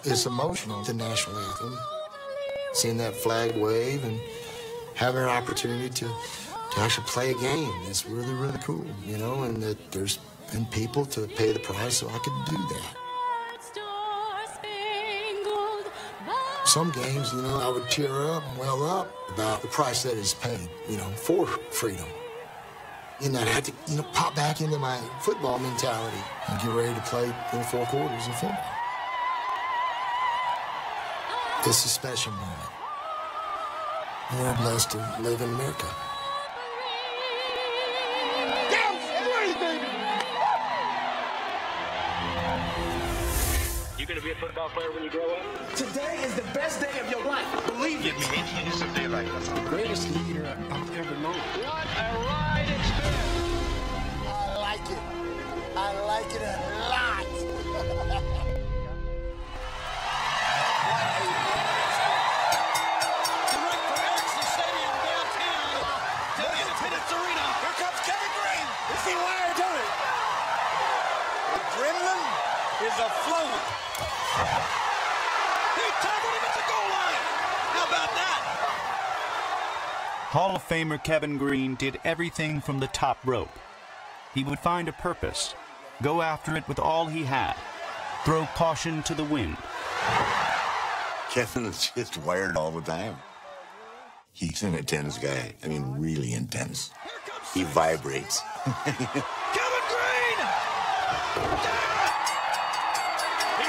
It's emotional, the national anthem. Seeing that flag wave and having an opportunity to actually play a game is really, really cool, you know, and that there's been people to pay the price so I could do that. Some games, you know, I would tear up and well up about the price that is paid, you know, for freedom. And I'd have to, you know, pop back into my football mentality and get ready to play in 4 quarters of football. It's a special moment. We're blessed to live in America. You gonna be a football player when you grow up? Today is the best day of your life. Believe Give me any innocent day like that. The greatest leader I've ever known. What a ride it's been! I like it. I like it a lot. Direct from Erickson Stadium downtown to Independence Arena. Here comes Kevin Green. You see why I do it? Adrenaline is afloat. He tackled him at the goal line. How about that? Hall of Famer Kevin Green did everything from the top rope. He would find a purpose, go after it with all he had, throw caution to the wind. Kevin is just wired all the time. He's an intense guy. I mean, really intense. He vibrates. Kevin Green! He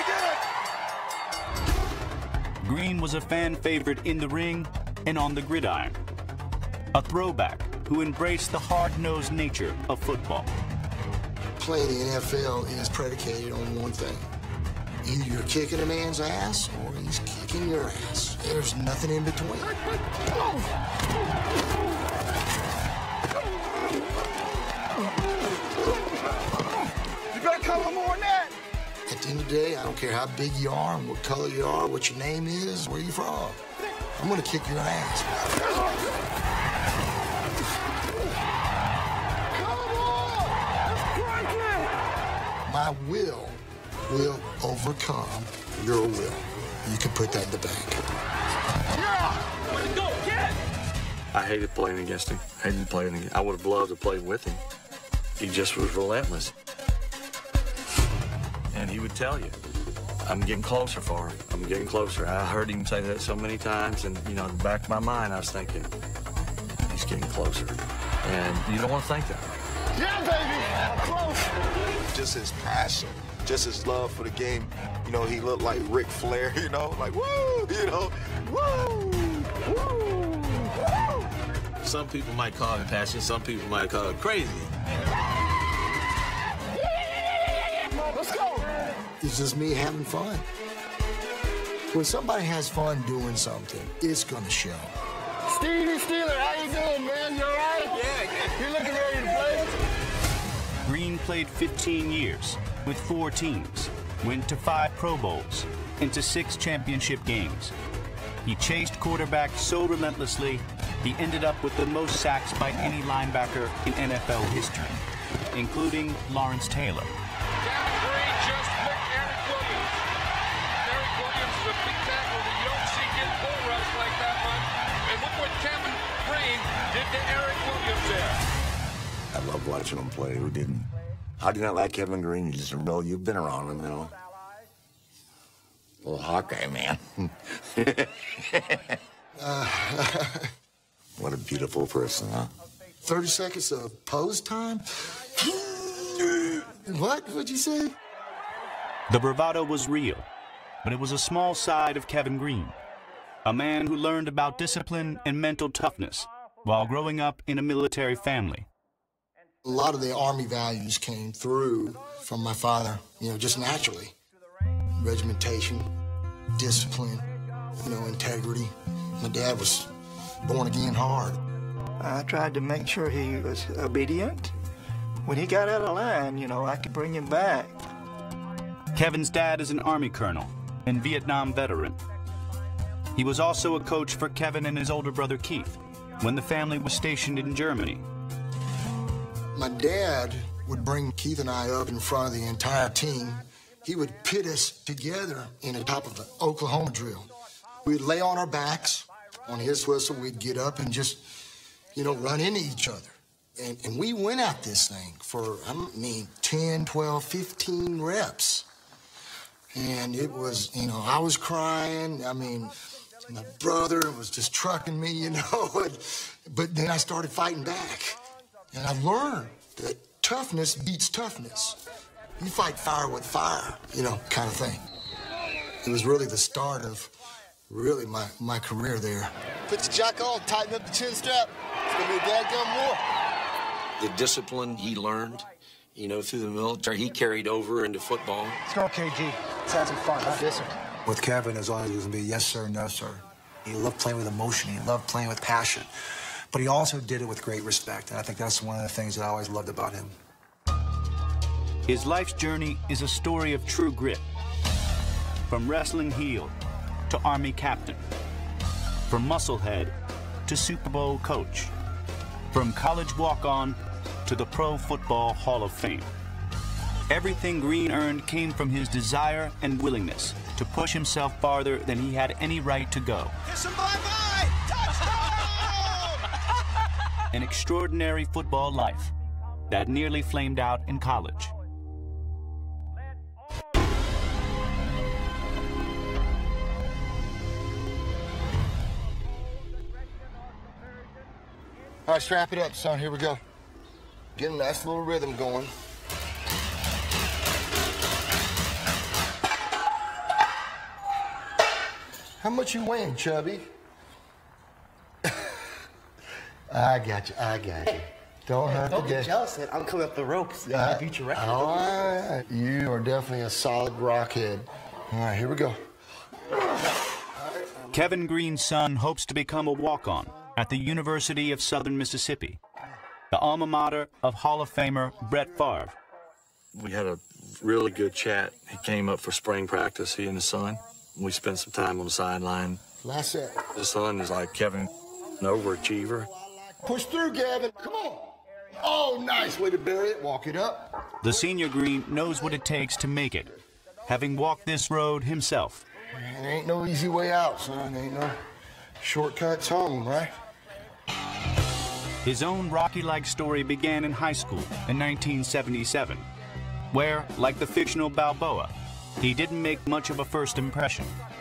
did it! Green was a fan favorite in the ring and on the gridiron. A throwback who embraced the hard-nosed nature of football. Playing the NFL is predicated on one thing. Either you're kicking a man's ass or he's kicking your ass. There's nothing in between. You better cover more than that. At the end of the day, I don't care how big you are and what color you are, what your name is, where you're from. I'm gonna kick your ass. My will overcome your will. You can put that in the bank. I hated playing against him. I would have loved to play with him. He just was relentless. And he would tell you, I'm getting closer for him. I'm getting closer. I heard him say that so many times, and, you know, in the back of my mind, I was thinking, he's getting closer. And you don't want to think that. Yeah, baby. I'm close. Just his passion, just his love for the game. You know, he looked like Ric Flair, you know, like, woo, you know, woo, woo, woo. Some people might call it passion, some people might call it crazy. Let's go. It's just me having fun. When somebody has fun doing something, it's gonna show. Stevie Steeler, how you doing, man? You all right? Yeah. You looking ready to play? Green played 15 years with 4 teams, went to 5 Pro Bowls, and to 6 championship games. He chased quarterbacks so relentlessly, he ended up with the most sacks by any linebacker in NFL history, including Lawrence Taylor. Kevin Green just picked Eric Williams. Eric Williams is a big tackle that you don't see get bull rush like that one. And look what Kevin Green did to Eric Williams there. I love watching him play. Who didn't? How do you not like Kevin Green? You just know you've been around him, you know. Little Hawkeye, man. What a beautiful person, huh? 30 seconds of pose time? What? What'd you say? The bravado was real, but it was a small side of Kevin Green, a man who learned about discipline and mental toughness while growing up in a military family. A lot of the Army values came through from my father, you know, just naturally. Regimentation, discipline, you know, integrity. My dad was born again hard. I tried to make sure he was obedient. When he got out of line, you know, I could bring him back. Kevin's dad is an Army colonel and Vietnam veteran. He was also a coach for Kevin and his older brother Keith when the family was stationed in Germany. My dad would bring Keith and I up in front of the entire team. he would pit us together in the top of the Oklahoma drill. We'd lay on our backs on his whistle. We'd get up and just, run into each other. And we went at this thing for, 10, 12, 15 reps. And it was, I was crying. My brother was just trucking me, But then I started fighting back. And I learned that toughness beats toughness. You fight fire with fire, kind of thing. It was really the start of really my career there. Put your jack on, tighten up the chin strap. It's gonna be a dadgum war. The discipline he learned, through the military, he carried over into football. Let's go, KG. Let's have some fun. Yes, sir. With Kevin, as always, it was going to be yes, sir, no, sir. He loved playing with emotion. He loved playing with passion. But he also did it with great respect, and I think that's one of the things that I always loved about him. His life's journey is a story of true grit. From wrestling heel to Army captain. From musclehead to Super Bowl coach. From college walk-on to the Pro Football Hall of Fame. Everything Green earned came from his desire and willingness to push himself farther than he had any right to go. Kiss him bye-bye! Touchdown! An extraordinary football life that nearly flamed out in college. All right, strap it up, son. Here we go. Get a nice little rhythm going. How much you weighing, Chubby? I got you. Don't hurt the Don't get jealous, man. I'm coming up the ropes. I beat your record. All right. You are definitely a solid rockhead. All right, here we go. Kevin Green's son hopes to become a walk-on at the University of Southern Mississippi, the alma mater of Hall of Famer Brett Favre. We had a really good chat. He came up for spring practice, he and his son. We spent some time on the sideline. Last set. His son is like Kevin, an overachiever. Push through, Gavin. Come on. Oh, nice way to bury it. Walk it up. The senior Green knows what it takes to make it, having walked this road himself. There ain't no easy way out, son. Ain't no shortcuts home, right? His own Rocky-like story began in high school in 1977, where, like the fictional Balboa, he didn't make much of a first impression.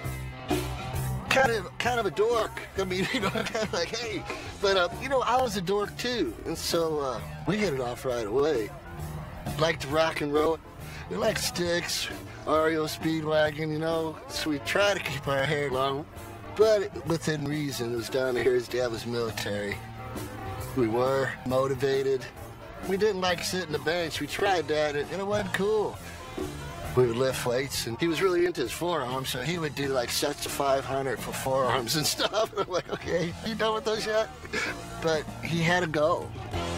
Kind of a dork. I mean, kind of like, hey. But, I was a dork, too. And so we hit it off right away. Liked to rock and roll. We liked Styx, REO Speedwagon, So we try to keep our hair long, but within reason. It was down here. His dad was military. We were motivated. We didn't like sitting the bench. We tried that, and it wasn't cool. We would lift weights, and he was really into his forearms, so he would do like sets of 500 for forearms and stuff. And I'm like, okay, you done with those yet? But he had to go.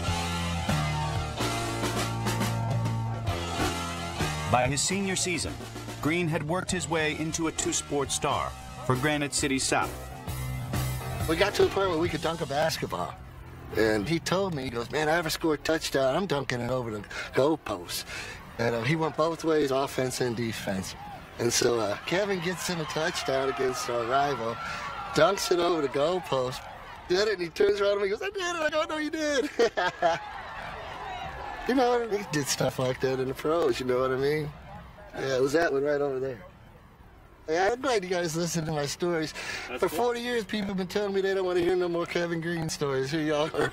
By his senior season, Green had worked his way into a two-sport star for Granite City South. We got to a point where we could dunk a basketball. And he told me, he goes, man, I ever score a touchdown, I'm dunking it over the goalpost. And he went both ways, offense and defense. And so Kevin gets in a touchdown against our rival, dunks it over the goalpost, did it, and he turns around and he goes, I did it. I go, no, you did. He did stuff like that in the pros, you know what I mean? Yeah, it was that one right over there. Yeah, I'm glad you guys listen to my stories. That's For cool. 40 years, people have been telling me they don't want to hear no more Kevin Green stories. Here y'all are.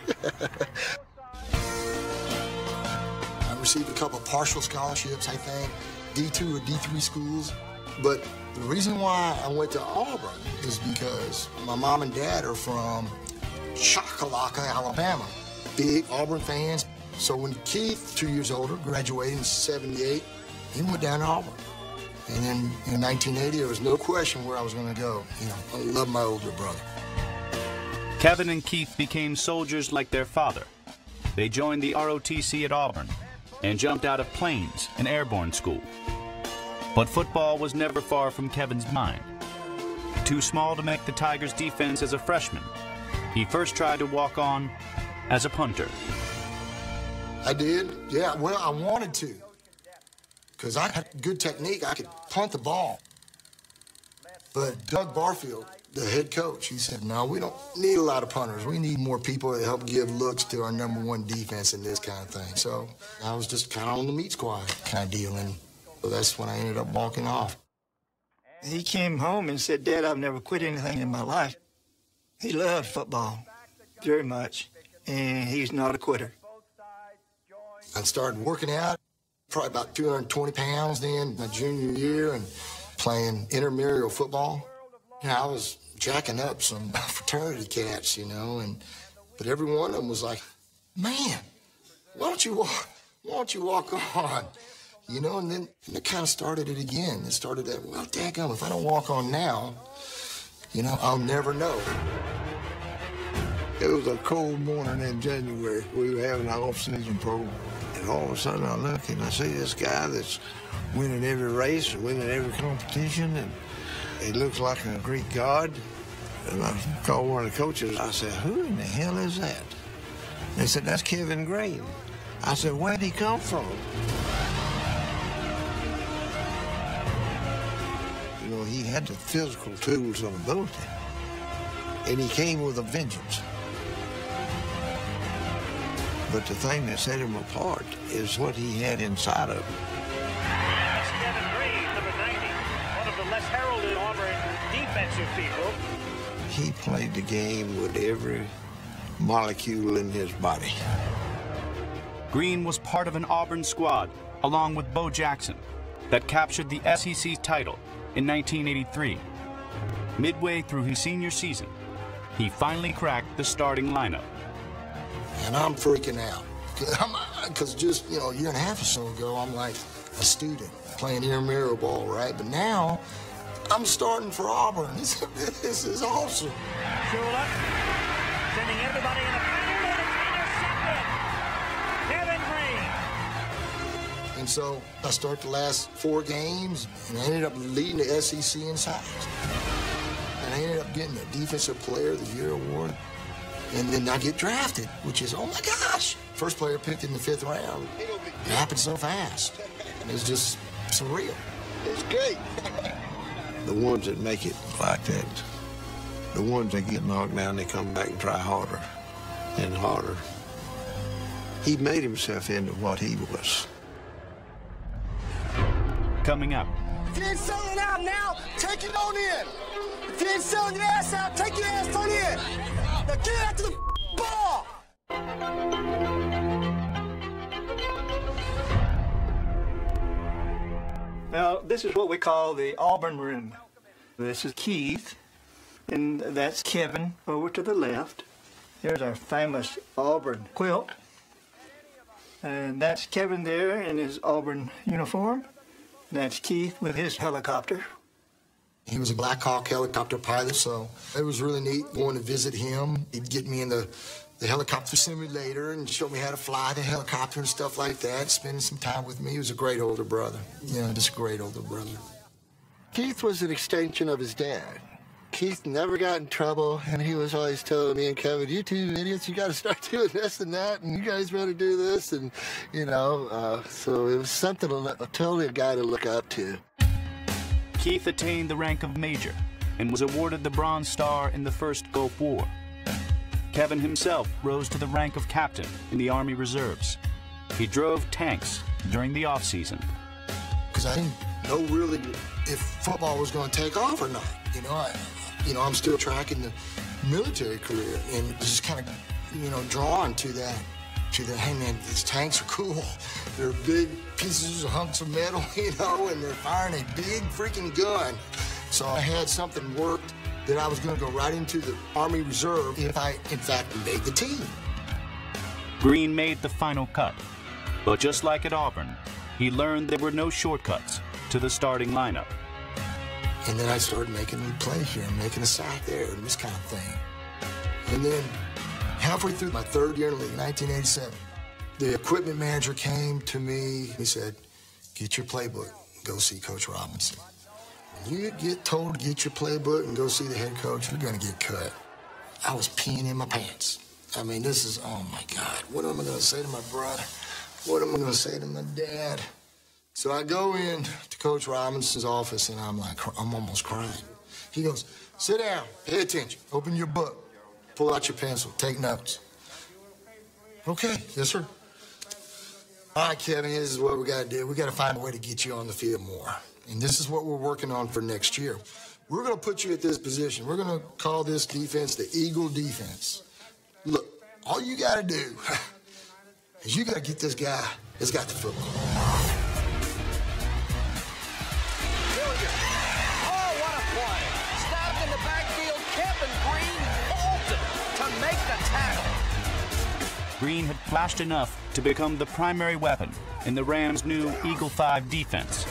I received a couple of partial scholarships, I think, D2 or D3 schools. But the reason why I went to Auburn is because my mom and dad are from Choccolocca, Alabama. Big Auburn fans. So when Keith, 2 years older, graduated in '78, he went down to Auburn. And then in 1980, there was no question where I was going to go. I love my older brother. Kevin and Keith became soldiers like their father. They joined the ROTC at Auburn and jumped out of Plains, an airborne school. But football was never far from Kevin's mind. Too small to make the Tigers' defense as a freshman, he first tried to walk on as a punter. I did, yeah. Well, I wanted to. because I had good technique. I could punt the ball. But Doug Barfield, the head coach, he said, no, we don't need a lot of punters. We need more people to help give looks to our #1 defense and this kind of thing. So I was just kind of on the meat squad kind of deal, and so that's when I ended up walking off. He came home and said, Dad, I've never quit anything in my life. He loved football very much, and he's not a quitter. I started working out, probably about 220 pounds then, my junior year, and playing intramural football. You know, I was jacking up some fraternity cats, you know, but every one of them was like, man, why don't you walk on? You know, and then it kind of started it again. It started that, well, daggum, if I don't walk on now, you know, I'll never know. It was a cold morning in January. We were having our off-season program. And all of a sudden I look and I see this guy that's winning every race, winning every competition, and he looks like a Greek god. And I called one of the coaches. I said, who in the hell is that? They said, that's Kevin Green. I said, where'd he come from? You know, he had the physical tools and ability, and he came with a vengeance. But the thing that set him apart is what he had inside of him. That's Kevin Green, number 90, one of the less heralded Auburn defensive people. He played the game with every molecule in his body. Green was part of an Auburn squad, along with Bo Jackson, that captured the SEC title in 1983. Midway through his senior season, he finally cracked the starting lineup. And I'm freaking out. Because just, you know, a year and a half or so ago, I'm like a student playing intramural ball, right? But now, I'm starting for Auburn. This is awesome. Shula sending everybody in a pattern, and it's intercepted. Kevin Green. And so I start the last 4 games, and I ended up leading the SEC in sacks. And I ended up getting the Defensive Player of the Year award. And then I get drafted, which is, oh my gosh, first player picked in the 5th round. It happened so fast. It's just surreal. It's great. The ones that make it like that, the ones that get knocked down, they come back and try harder and harder. He made himself into what he was. Coming up. If you ain't selling out now, take it on in. If you ain't selling your ass out, take your ass on in. Now get after the ball. Now, this is what we call the Auburn room. This is Keith, and that's Kevin over to the left. Here's our famous Auburn quilt. And that's Kevin there in his Auburn uniform. That's Keith with his helicopter. He was a Black Hawk helicopter pilot, so it was really neat going to visit him. He'd get me in the helicopter simulator and show me how to fly the helicopter and stuff like that, spending some time with me. He was a great older brother, you know, just a great older brother. Keith was an extension of his dad. Keith never got in trouble, and he was always telling me and Kevin, you two idiots, you got to start doing this and that, and you guys better do this, and, you know, so it was something, totally a guy to look up to. Keith attained the rank of Major and was awarded the Bronze Star in the First Gulf War. Kevin himself rose to the rank of captain in the Army Reserves. He drove tanks during the off-season. Because I didn't know really if football was going to take off or not. You know, I'm still tracking the military career and just kind of, you know, drawn to that. Hey man, these tanks are cool. They're big pieces of hunks of metal, you know, and they're firing a big freaking gun. So I had something worked that I was going to go right into the Army Reserve if I, in fact, made the team. Green made the final cut, but just like at Auburn, he learned there were no shortcuts to the starting lineup. And then I started making a play here, making a sack there, and this kind of thing. And then halfway through my 3rd year in the league, 1987, the equipment manager came to me. He said, get your playbook, go see Coach Robinson. When you get told to get your playbook and go see the head coach, you're going to get cut. I was peeing in my pants. I mean, this is, oh my God, what am I going to say to my brother? What am I going to say to my dad? So I go in to Coach Robinson's office, and I'm almost crying. He goes, sit down, pay attention, open your book, pull out your pencil, take notes. Okay, yes, sir. All right, Kevin, this is what we got to do. We got to find a way to get you on the field more. And this is what we're working on for next year. We're going to put you at this position. We're going to call this defense the Eagle defense. Look, all you got to do is you got to get this guy that's got the football. Green had flashed enough to become the primary weapon in the Rams' new Eagle 5 defense.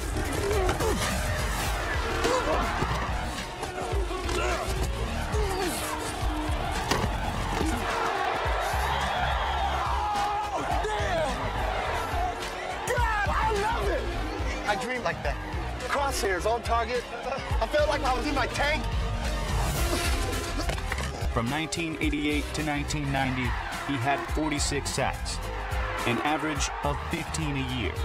I dreamed like that. Crosshairs on target. I felt like I was in my tank. From 1988 to 1990, he had 46 sacks, an average of 15 a year.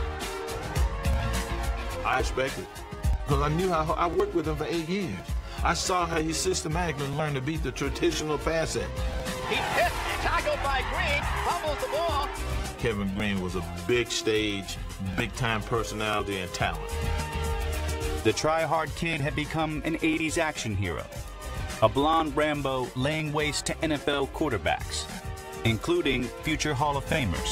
I expected, because I knew how I worked with him for 8 years. I saw how he systematically learned to beat the traditional pass set. He hit, tackled by Green, fumbles the ball. Kevin Green was a big stage, big-time personality and talent. The try-hard kid had become an 80s action hero, a blonde Rambo laying waste to NFL quarterbacks, including future Hall of Famers.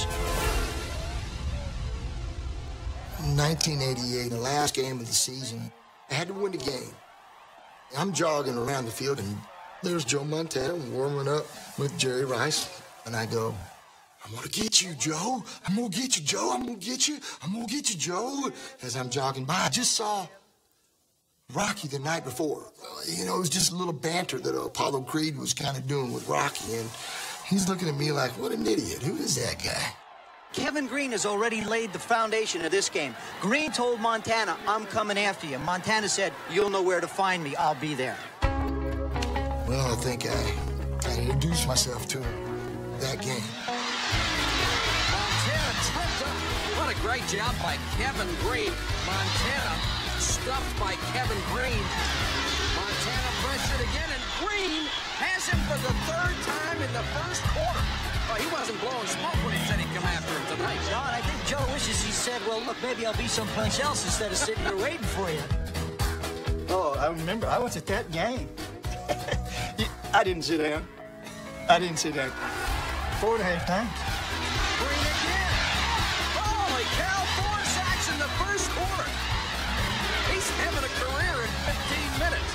1988, the last game of the season, I had to win the game. I'm jogging around the field, and there's Joe Montana warming up with Jerry Rice, and I go, I'm gonna get you, Joe. I'm gonna get you, Joe. I'm gonna get you. I'm gonna get you, Joe. As I'm jogging by, I just saw Rocky the night before. You know, it was just a little banter that Apollo Creed was kind of doing with Rocky, and he's looking at me like, what an idiot. Who is that guy? Kevin Green has already laid the foundation of this game. Green told Montana, I'm coming after you. Montana said, you'll know where to find me. I'll be there. Well, I think I introduced myself to him that game. Montana tripped up. What a great job by Kevin Green. Montana stuffed by Kevin Green. Montana pressured again, and Green has him for the third time in the first quarter. Oh, he wasn't blowing smoke when he said he'd come after him tonight. John, I think Joe wishes he said, well, look, maybe I'll be someplace else instead of sitting here waiting for you. Oh, I remember. I was at that game. I didn't sit down. I didn't sit down. 4.5 times. Green again. Holy cow, 4 sacks in the first quarter. He's having a career in 15 minutes.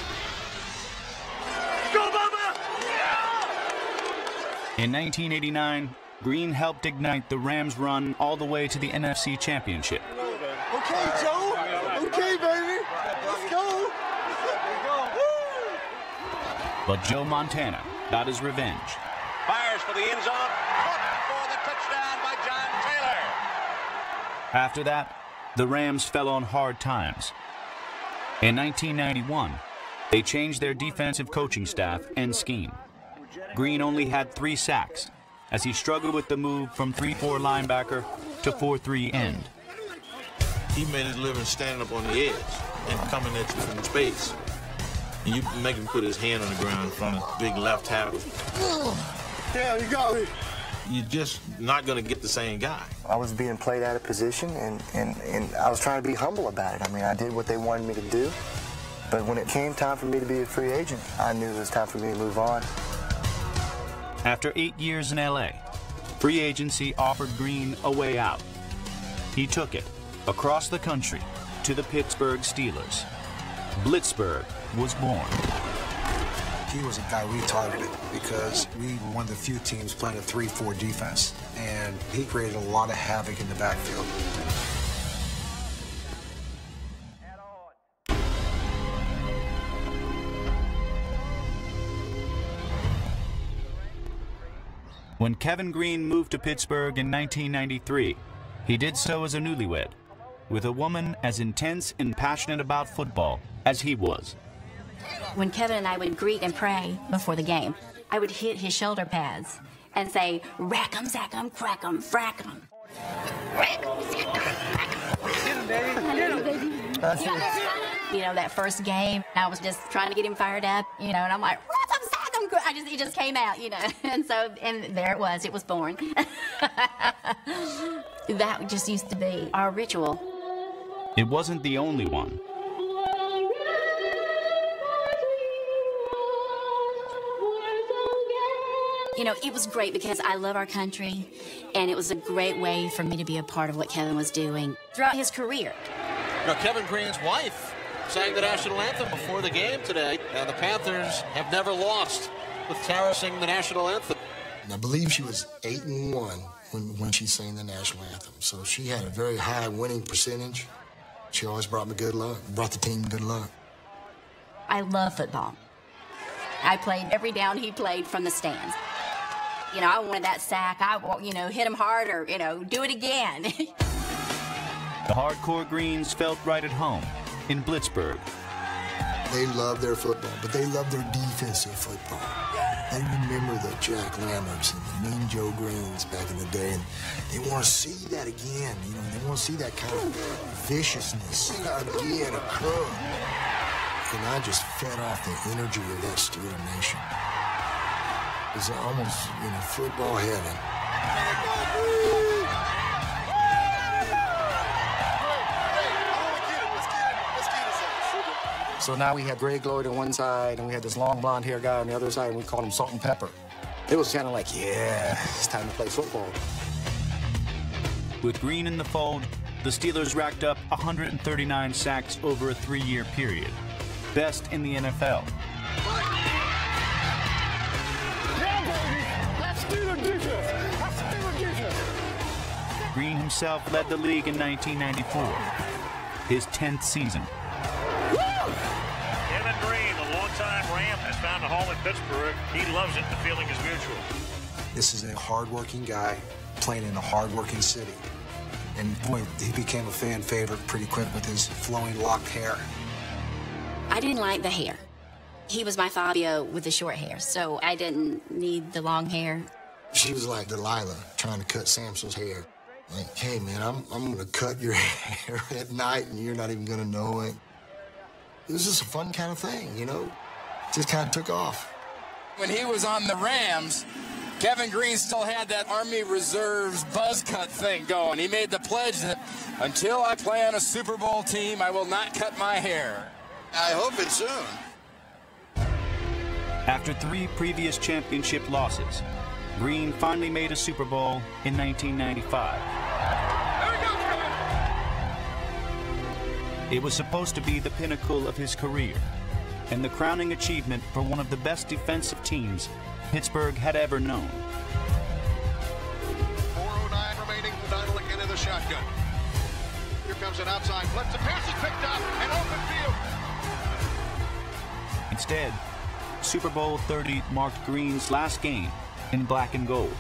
Go, Bubba! In 1989, Green helped ignite the Rams' run all the way to the NFC Championship. Okay, Joe. Okay, baby. Let's go. But Joe Montana got his revenge. Fires for the end zone. Caught for the touchdown by John Taylor. After that, the Rams fell on hard times. In 1991, they changed their defensive coaching staff and scheme. Green only had 3 sacks as he struggled with the move from 3-4 linebacker to 4-3 end. He made his living standing up on the edge and coming at you from space. And you make him put his hand on the ground in front of big left tackle. Yeah, you got me. You're just not going to get the same guy. I was being played out of position, and I was trying to be humble about it. I mean, I did what they wanted me to do. But when it came time for me to be a free agent, I knew it was time for me to move on. After 8 years in L.A., free agency offered Green a way out. He took it across the country to the Pittsburgh Steelers. Blitzburg was born. He was a guy we targeted because we were one of the few teams playing a 3-4 defense, and he created a lot of havoc in the backfield. When Kevin Green moved to Pittsburgh in 1993, he did so as a newlywed, with a woman as intense and passionate about football as he was. When Kevin and I would greet and pray before the game, I would hit his shoulder pads and say, rack 'em, sack 'em, crack 'em, frack 'em. Rack 'em, sack 'em, crack 'em. You know, that first game, I was just trying to get him fired up, you know, and I'm like, it just came out, you know, and there it was born. That just used to be our ritual. It wasn't the only one. You know, it was great because I love our country, and it was a great way for me to be a part of what Kevin was doing throughout his career. Now, Kevin Green's wife sang the national anthem before the game today, and the Panthers have never lost with Tara singing the national anthem. And I believe she was 8-1 when she sang the national anthem, so she had a very high winning percentage. She always brought me good luck, brought the team good luck. I love football. I played every down he played from the stands. You know, I wanted that sack. You know, hit him harder, you know, do it again. The hardcore Greens felt right at home in Blitzburg. They love their football, but they love their defensive football. They remember the Jack Lamberts and the Mean Joe Greens back in the day, and they want to see that again. You know, they want to see that kind of viciousness again occur. And I just fed off the energy of that Steeler Nation. It's almost, you know, football heaven. So now we had Greg Lloyd on one side, and we had this long blonde hair guy on the other side, and we called him Salt and Pepper. It was kind of like, yeah, it's time to play football. With Green in the fold, the Steelers racked up 139 sacks over a 3-year period. Best in the NFL. Yeah, baby! That's Steeler defense! That's Steeler defense! Green himself led the league in 1994, his 10th season. Kevin Green, a longtime Ram, has found a home in Pittsburgh. He loves it. The feeling is mutual. This is a hard-working guy playing in a hard-working city. And boy, he became a fan favorite pretty quick with his flowing locked hair. I didn't like the hair. He was my Fabio with the short hair, so I didn't need the long hair. She was like Delilah trying to cut Samson's hair. Like, hey, man, I'm going to cut your hair at night, and you're not even going to know it. It was just a fun kind of thing, you know? Just kind of took off. When he was on the Rams, Kevin Green still had that Army Reserves buzz cut thing going. He made the pledge that until I play on a Super Bowl team, I will not cut my hair. I hope it's soon. After 3 previous championship losses, Green finally made a Super Bowl in 1995. It was supposed to be the pinnacle of his career and the crowning achievement for one of the best defensive teams Pittsburgh had ever known. 4:09 remaining. Donald again in the shotgun. Here comes an outside blitz. The pass is picked up and open field. Instead, Super Bowl 30 marked Green's last game in black and gold.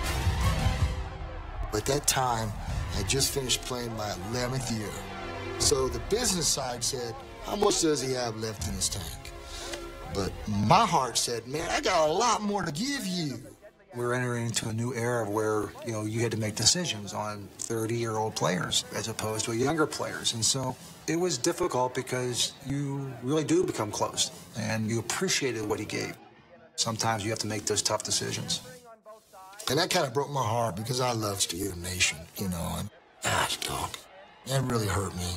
At that time, I just finished playing my 11th year. So the business side said, how much does he have left in his tank? But my heart said, man, I got a lot more to give you. We're entering into a new era where, you know, you had to make decisions on 30-year-old players as opposed to younger players. And so it was difficult because you really do become close and you appreciated what he gave. Sometimes you have to make those tough decisions. And that kind of broke my heart because I love Steeler Nation, you know, and gosh, dog, that really hurt me.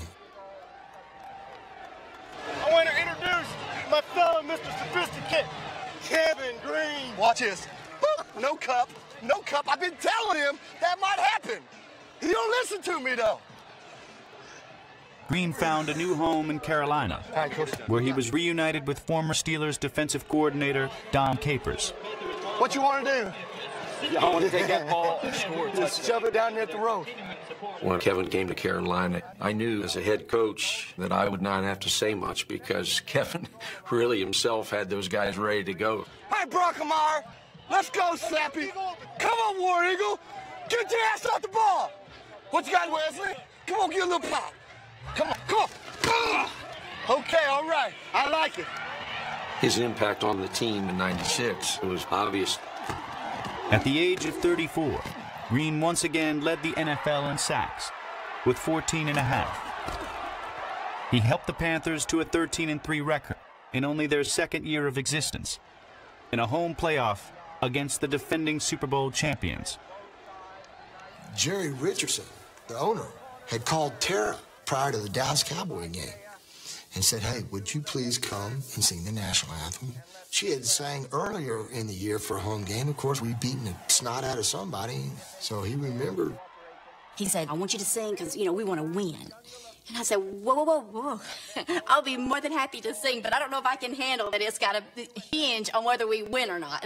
I want to introduce my fellow Mr. Sophisticate, Kevin Green. Watch this. Boop. No cup. No cup. I've been telling him that might happen. He don't listen to me, though. Green found a new home in Carolina, where he was reunited with former Steelers defensive coordinator Dom Capers. What you want to do? I want to take that ball and score. Just shove it down there at the road. When Kevin came to Carolina, I knew as a head coach that I would not have to say much because Kevin really himself had those guys ready to go. Hey, Brockamar, let's go, Slappy. Come on, War Eagle. Get your ass off the ball. What you got, Wesley? Come on, get a little pop. Come on, come on. Okay, all right. I like it. His impact on the team in '96 was obvious. At the age of 34, Green once again led the NFL in sacks with 14.5. He helped the Panthers to a 13-3 record in only their second year of existence, in a home playoff against the defending Super Bowl champions. Jerry Richardson, the owner, had called Tara prior to the Dallas Cowboy game and said, hey, would you please come and sing the national anthem? She had sang earlier in the year for a home game. Of course, we'd beaten the snot out of somebody, so he remembered. He said, I want you to sing because, you know, we want to win. And I said, whoa, whoa, whoa, whoa. I'll be more than happy to sing, but I don't know if I can handle that. It's got to hinge on whether we win or not.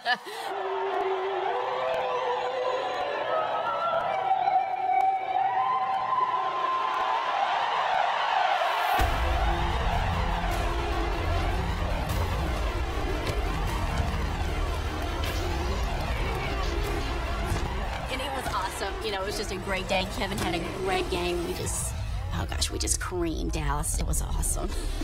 You know, it was just a great day. Kevin had a great game. We just, oh gosh, we just creamed Dallas. It was awesome.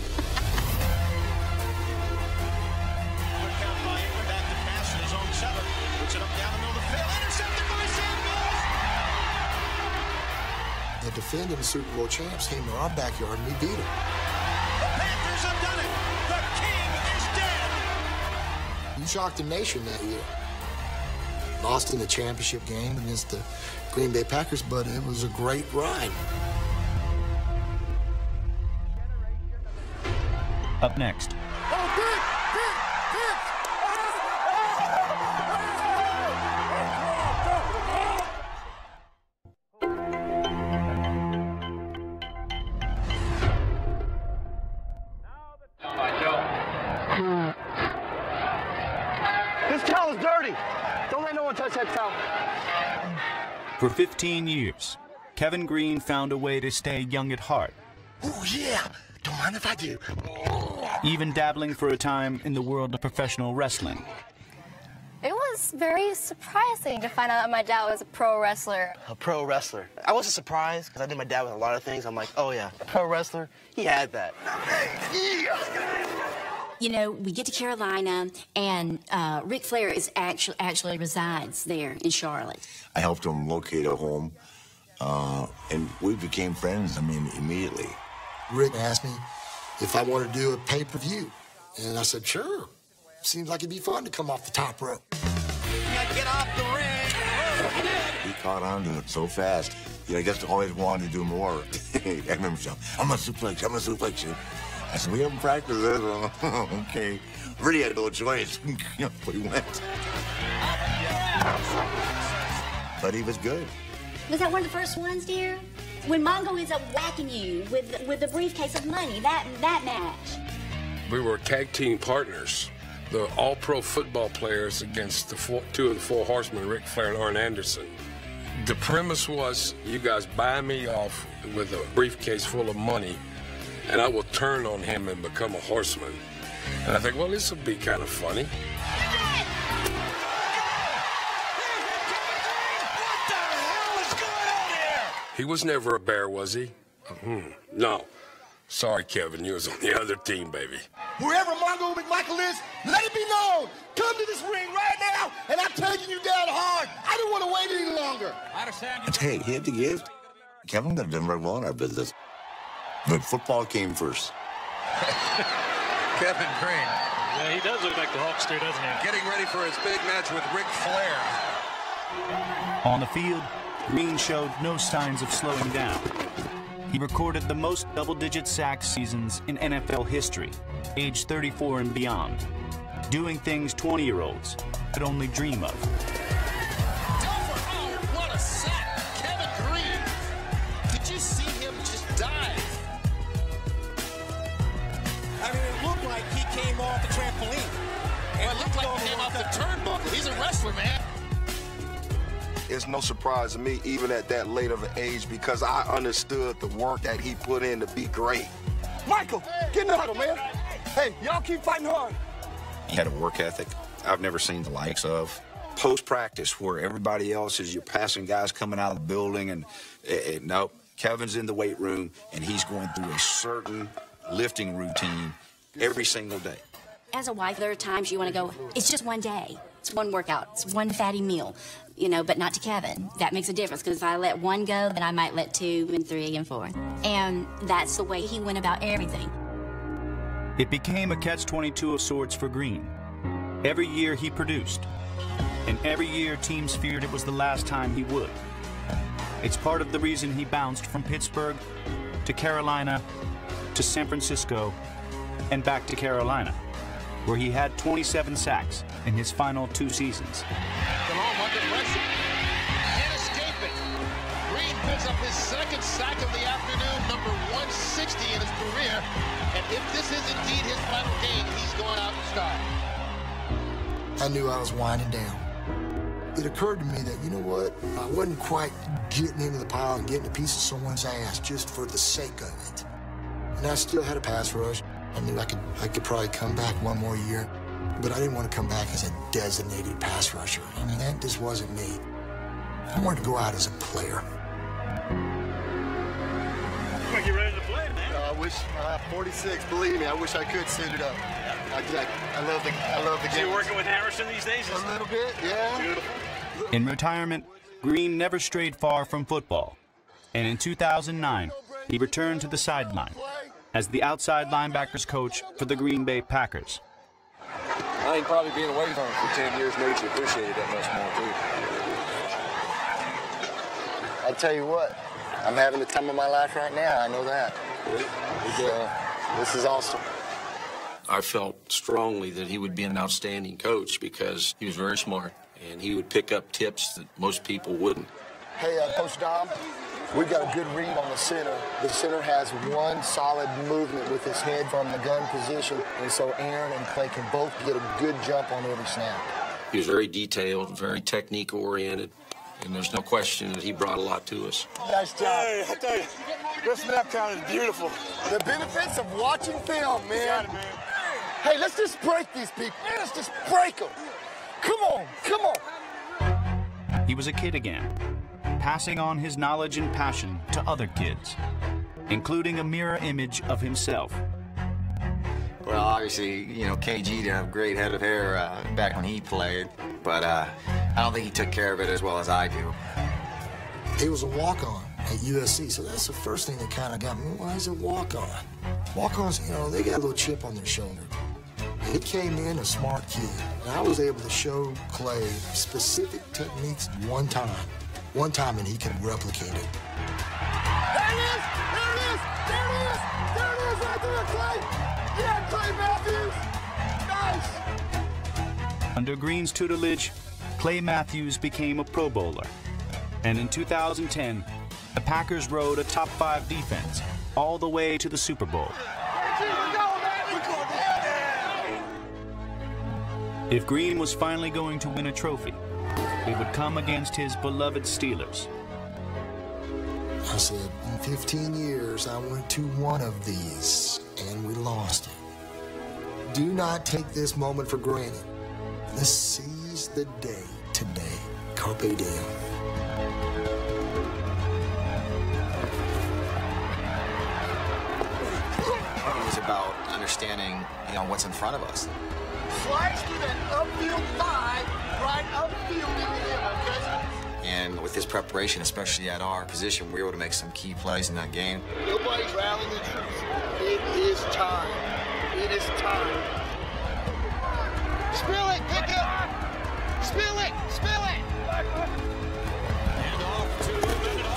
The defending Super Bowl champs came to our backyard and we beat them. The Panthers have done it. The king is dead. We shocked the nation that year. Lost in the championship game against the Green Bay Packers, but it was a great ride. Up next. This towel is dirty. Don't let no one touch that towel. For 15 years, Kevin Greene found a way to stay young at heart. Oh, yeah. Don't mind if I do. Even dabbling for a time in the world of professional wrestling. It was very surprising to find out that my dad was a pro wrestler. A pro wrestler. I wasn't surprised because I knew my dad with a lot of things. I'm like, oh yeah, a pro wrestler, he had that. You know, we get to Carolina, and Ric Flair is actually resides there in Charlotte. I helped him locate a home, and we became friends, I mean, immediately. Rick asked me if I wanted to do a pay-per-view, and I said, sure. Seems like it'd be fun to come off the top rope. Get off the ring. He caught on to it so fast. You know, I just always wanted to do more. I remember saying, I'm gonna suplex you. I said, we haven't practiced this. Okay. Really had no choice. But he went. But he was good. Was that one of the first ones, dear? When Mongo ends up whacking you with the briefcase of money, that match. We were tag team partners. The all-pro football players against the two of the Four Horsemen, Ric Flair and Arn Anderson. The premise was, you guys buy me off with a briefcase full of money, and I will turn on him and become a horseman. And I think, well, this will be kind of funny. What the hell is going on here? He was never a bear, was he? No. Sorry, Kevin, you was on the other team, baby. Wherever Mongo McMichael is, let it be known. Come to this ring right now, and I'm taking you down hard. I don't want to wait any longer. I understand. Hey, he had the gift. Kevin got done very well in our business. But football came first. Kevin Greene. Yeah, he does look like the Hulkster, doesn't he? Getting ready for his big match with Ric Flair. On the field, Greene showed no signs of slowing down. He recorded the most double-digit sack seasons in NFL history, age 34 and beyond, doing things 20-year-olds could only dream of. What a sack. Kevin Greene. Did you see him just dive? I mean, it looked like he came off the trampoline. It looked like he came off the turnbuckle. He's a wrestler, man. It's no surprise to me, even at that late of an age, because I understood the work that he put in to be great. Michael, get in the huddle, man. Hey, y'all keep fighting hard. He had a work ethic I've never seen the likes of. Post-practice, where everybody else is, you're passing guys coming out of the building, and nope, Kevin's in the weight room, and he's going through a certain lifting routine every single day. As a wife, there are times you want to go, it's just one day. It's one workout. It's one fatty meal, you know, but not to Kevin. That makes a difference, because if I let one go, then I might let 2 and 3 and 4. And that's the way he went about everything. It became a catch-22 of sorts for Green. Every year he produced, and every year teams feared it was the last time he would. It's part of the reason he bounced from Pittsburgh to Carolina to San Francisco and back to Carolina, where he had 27 sacks in his final 2 seasons. Delhomme under pressure. Can't escape it. Green picks up his second sack of the afternoon, number 160 in his career. And if this is indeed his final game, he's going out in style. I knew I was winding down. It occurred to me that, you know what, I wasn't quite getting into the pile and getting a piece of someone's ass just for the sake of it. And I still had a pass rush. I knew I could probably come back one more year, but I didn't want to come back as a designated pass rusher. I mean, that just wasn't me. I wanted to go out as a player. Like you're ready to play, man. I wish 46. Believe me, I wish I could suit it up. I love the game. So you're working with Harrison these days? A little bit, yeah. Beautiful. In retirement, Green never strayed far from football, and in 2009, he returned to the sideline as the outside linebackers coach for the Green Bay Packers. I think probably being away from him for 10 years made you appreciate it that much more, too. I'll tell you what, I'm having the time of my life right now. I know that. This is awesome. I felt strongly that he would be an outstanding coach because he was very smart and he would pick up tips that most people wouldn't. Hey, Coach Dom, we've got a good read on the center. The center has one solid movement with his head from the gun position, and so Aaron and Clay can both get a good jump on every snap. He was very detailed, very technique-oriented, and there's no question that he brought a lot to us. Nice job. Hey, I tell you, this snap count is beautiful. The benefits of watching film, man. Hey, let's just break these people. Let's just break them. Come on, come on. He was a kid again, passing on his knowledge and passion to other kids, including a mirror image of himself. Well, obviously, you know, KG did have a great head of hair back when he played, but I don't think he took care of it as well as I do. He was a walk-on at USC, so that's the first thing that kind of got me. Why is it walk-on? Walk-ons, you know, they got a little chip on their shoulder. He came in a smart kid, and I was able to show Clay specific techniques one time, and he could replicate it. There it is! There it is! There it is! There it is right there, Clay! Yeah, Clay Matthews! Nice! Under Green's tutelage, Clay Matthews became a Pro Bowler. And in 2010, the Packers rode a top 5 defense all the way to the Super Bowl. If Green was finally going to win a trophy, it would come against his beloved Steelers. I said, in 15 years, I went to one of these, and we lost it. Do not take this moment for granted. Let's seize the day today. Carpe diem. It was about understanding, you know, what's in front of us. Slice through that upfield thigh, right upfield into him, okay? And with this preparation, especially at our position, we were able to make some key plays in that game. Nobody's rallying the troops. It is time. It is time. Spill it, pick up! Spill it! Spill it! And off to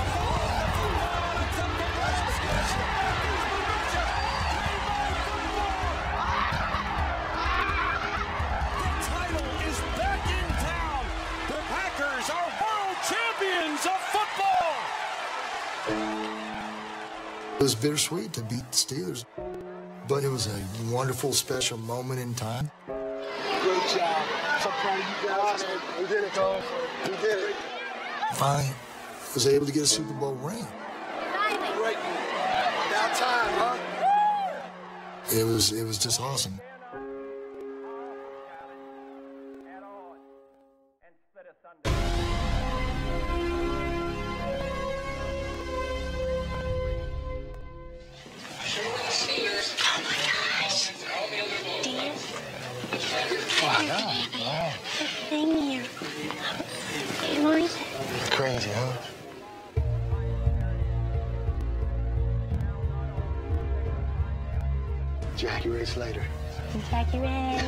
It was bittersweet to beat the Steelers, but it was a wonderful, special moment in time. Great job. So proud of you guys, man. We did it, Cole. We did it. Finally, was able to get a Super Bowl ring. Great. About time, huh? It was just awesome. Jackie Ray Slater. Jackie Ray.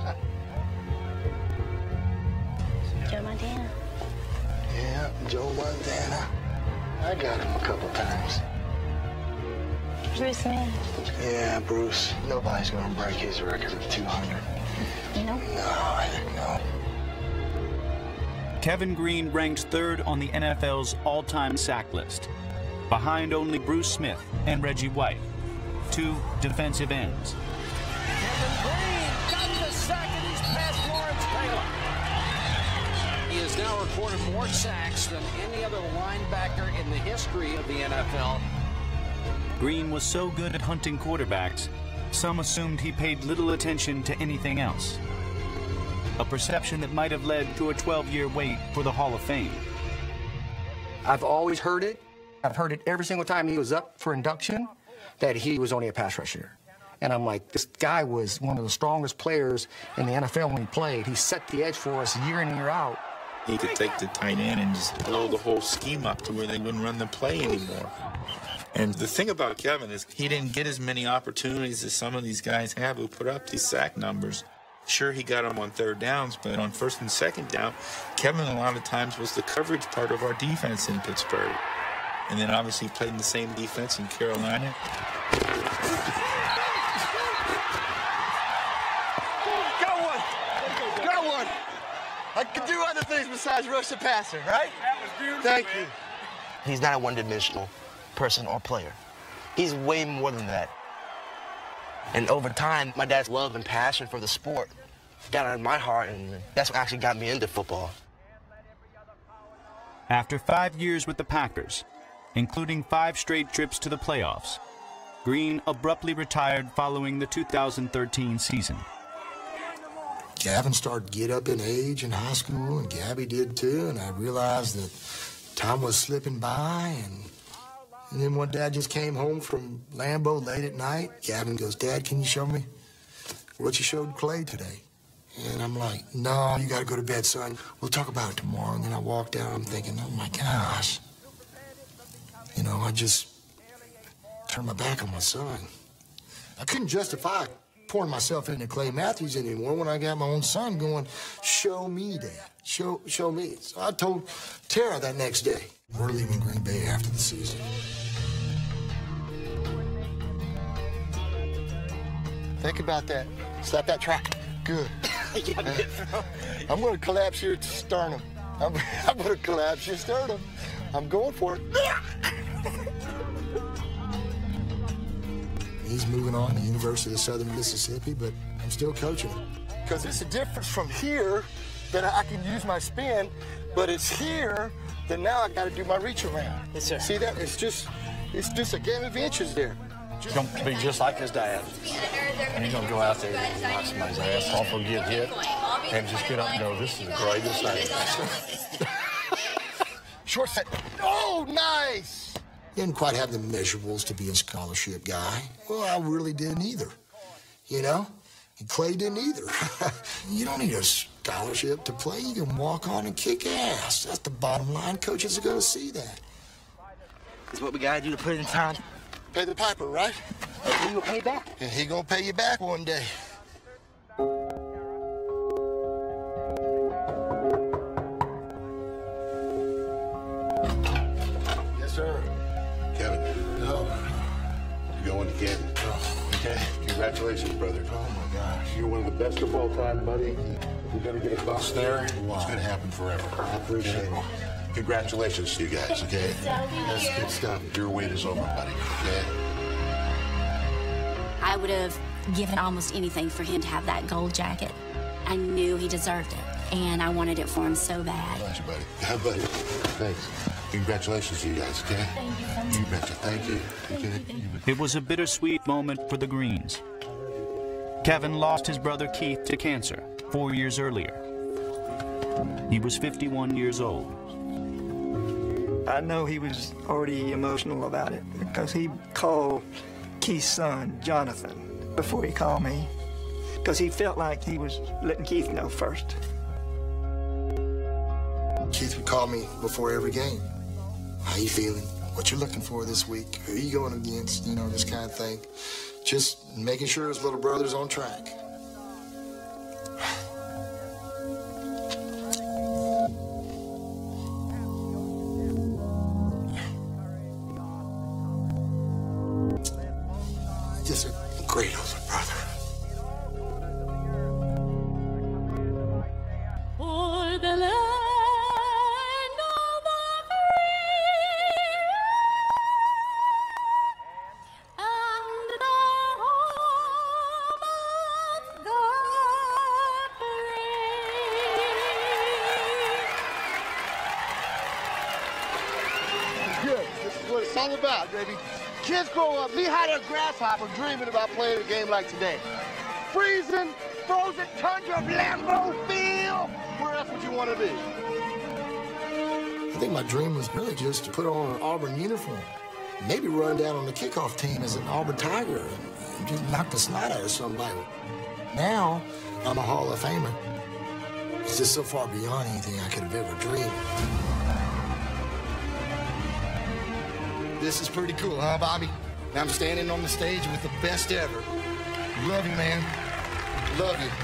Joe Montana. Yeah, Joe Montana. I got him a couple times. Bruce Smith. Yeah, Bruce. Nobody's gonna break his record of 200. No? No, I didn't know. Kevin Greene ranks third on the NFL's all-time sack list, behind only Bruce Smith and Reggie White, two defensive ends. Kevin Greene got the sack and he's past Lawrence Taylor. He has now recorded more sacks than any other linebacker in the history of the NFL. Greene was so good at hunting quarterbacks, some assumed he paid little attention to anything else. A perception that might have led to a 12-year wait for the Hall of Fame. I've always heard it. I've heard it every single time he was up for induction, that he was only a pass rusher. And I'm like, this guy was one of the strongest players in the NFL when he played. He set the edge for us year in and year out. He could take the tight end and just blow the whole scheme up to where they wouldn't run the play anymore. And the thing about Kevin is he didn't get as many opportunities as some of these guys have who put up these sack numbers. Sure, he got them on third downs, but on first and second down, Kevin a lot of times was the coverage part of our defense in Pittsburgh. And then obviously played in the same defense in Carolina. Got one! Got one! I can do other things besides rush the passer, right? That was beautiful. Thank you. He's not a one-dimensional person or player. He's way more than that. And over time, my dad's love and passion for the sport got in my heart, and that's what actually got me into football. After 5 years with the Packers, including 5 straight trips to the playoffs, Greene abruptly retired following the 2013 season. Gavin started to get up in age in high school, and Gabby did too, and I realized that time was slipping by, and then one day I just came home from Lambeau late at night. Gavin goes, "Dad, can you show me what you showed Clay today?" And I'm like, "No, you got to go to bed, son. We'll talk about it tomorrow." And then I walked out, I'm thinking, oh my gosh. You know, I just turned my back on my son. I couldn't justify pouring myself into Clay Matthews anymore when I got my own son going, "Show me, Dad. Show me." So I told Tara that next day, we're leaving Green Bay after the season. Think about that. Slap that track. Good. I'm going to collapse your sternum. I'm going to collapse your sternum. I'm going for it. He's moving on to the University of Southern Mississippi, but I'm still coaching him. Because it's a difference from here that I can use my spin, but it's here that now I got to do my reach around. Yes, sir. See that? It's just a game of inches there. He's going to be just like his dad. And he's going to go out there and knock somebody's ass off or get hit and just get up and go, "This is the greatest thing." Short set. Oh, nice! Didn't quite have the measurables to be a scholarship guy. Well, I really didn't either, you know? And Clay didn't either. You don't need a scholarship to play. You can walk on and kick ass. That's the bottom line. Coaches are going to see that. It's what we got to do to put in time. Pay the piper, right? He will pay back. And he gonna pay you back one day. Yes, sir. Kevin. No. You're going to Canton. Oh, okay. Congratulations, brother. Oh, my gosh. You're one of the best of all time, buddy. You're going to get a bus there. Wow. It's going to happen forever. I appreciate it. Congratulations to you guys, okay? That's good stuff. Your wait is over, buddy, okay? I would have given almost anything for him to have that gold jacket. I knew he deserved it, and I wanted it for him so bad. Bless you, buddy. Yeah, buddy. Thanks. Congratulations to you guys, okay? Thank you so much. You betcha. Thank you. Okay? It was a bittersweet moment for the Greenes. Kevin lost his brother Keith to cancer 4 years earlier. He was 51 years old. I know he was already emotional about it because he called Keith's son, Jonathan, before he called me, because he felt like he was letting Keith know first. Keith would call me before every game. How you feeling? what you're looking for this week, who you going against, you know, this kind of thing. Just making sure his little brother's on track. Just a great older brother. For the land of the free and the home of the Good. This is what it's all about, baby. Kids grow up, knee-high to a grasshopper, dreaming about playing a game like today. Freezing, frozen tundra of Lambeau Field. Where else would you want to be? I think my dream was really just to put on an Auburn uniform. Maybe run down on the kickoff team as an Auburn Tiger and just knock the snot out of somebody. Now, I'm a Hall of Famer. It's just so far beyond anything I could have ever dreamed. This is pretty cool, huh, Bobby? I'm standing on the stage with the best ever. Love you, man. Love you.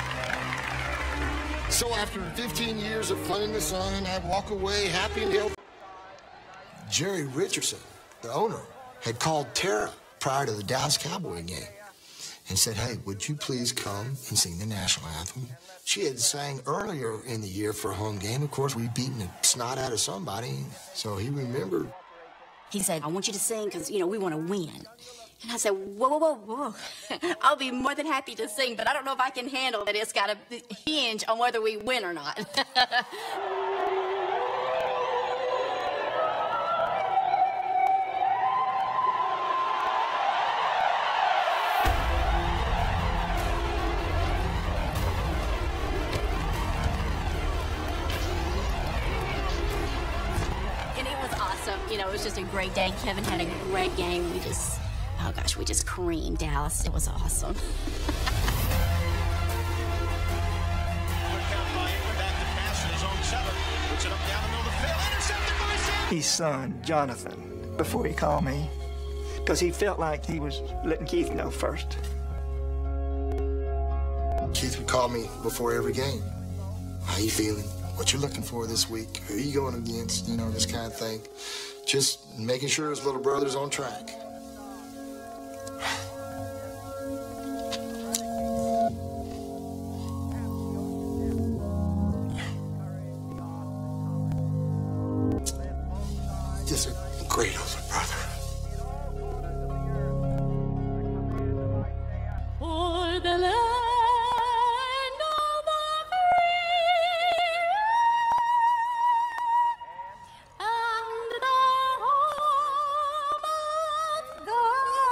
So after 15 years of fun in the sun, I walk away happy and healthy. Jerry Richardson, the owner, had called Tara prior to the Dallas Cowboy game and said, hey, would you please come and sing the national anthem? She had sang earlier in the year for a home game. Of course, we'd beaten the snot out of somebody, so he remembered. He said, I want you to sing because, you know, we want to win. And I said, whoa, whoa, whoa, whoa. I'll be more than happy to sing, but I don't know if I can handle that. It's got to hinge on whether we win or not. You know, it was just a great day. Kevin had a great game. We just, oh gosh, we just creamed Dallas. It was awesome. His son, Jonathan, before he called me, because he felt like he was letting Keith know first. Keith would call me before every game. How you feeling? What you're looking for this week? Who you going against? You know, this kind of thing. Just making sure his little brother's on track. Just a great older brother. For the land of the free and the home of the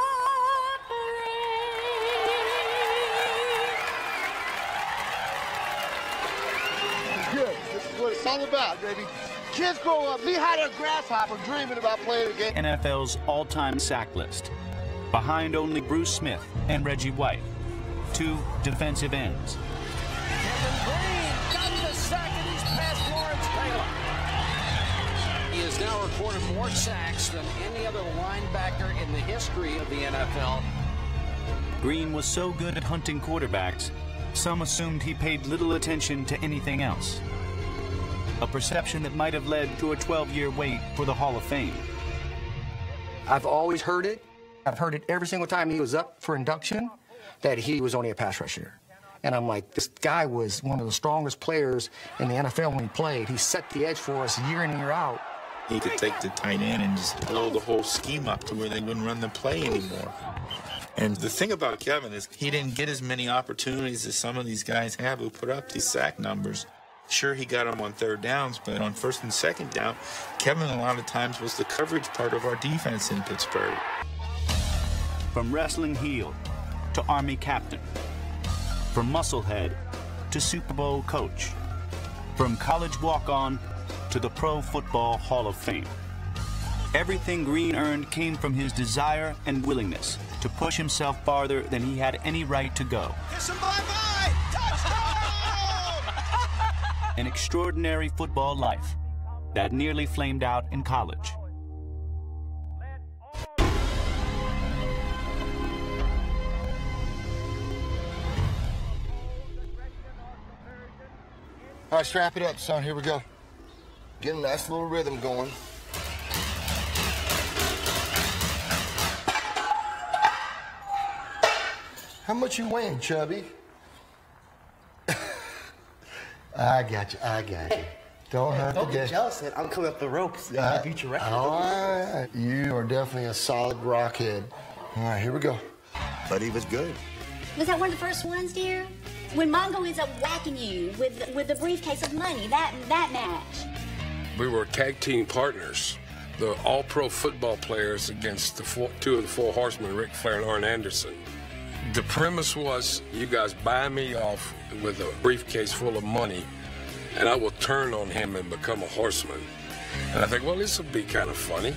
free. Good. This is what it's all about, baby. Kids grow up, knee-high to a grasshopper, dreaming about playing a game. NFL's all-time sack list, behind only Bruce Smith and Reggie White, 2 defensive ends. Kevin Greene got the sack and he's past Lawrence Taylor. He has now recorded more sacks than any other linebacker in the history of the NFL. Greene was so good at hunting quarterbacks, some assumed he paid little attention to anything else. A perception that might have led to a 12-year wait for the Hall of Fame. I've always heard it. I've heard it every single time he was up for induction, that he was only a pass rusher. And I'm like, this guy was one of the strongest players in the NFL when he played. He set the edge for us year in and year out. He could take the tight end and just blow the whole scheme up to where they wouldn't run the play anymore. And the thing about Kevin is he didn't get as many opportunities as some of these guys have who put up these sack numbers. Sure, he got them on third downs, but on first and second down, Kevin a lot of times was the coverage part of our defense in Pittsburgh. From wrestling heel to Army captain, from musclehead to Super Bowl coach, from college walk-on to the Pro Football Hall of Fame. Everything Greene earned came from his desire and willingness to push himself farther than he had any right to go. Kiss him bye-bye! Touchdown! An extraordinary football life that nearly flamed out in college. All right, strap it up, son. Here we go. Get a nice little rhythm going. How much you weighing, Chubby? I got you. Don't hurt the Don't get jealous. I'm coming up the ropes. I beat your record. All right. You are definitely a solid rockhead. All right, here we go. But he was good. Was that one of the first ones, dear? When Mongo ends up whacking you with the briefcase of money, that match. We were tag team partners. The all-pro football players against two of the Four Horsemen, Ric Flair and Arn Anderson. The premise was, you guys buy me off with a briefcase full of money, and I will turn on him and become a horseman. And I think, well, this will be kind of funny.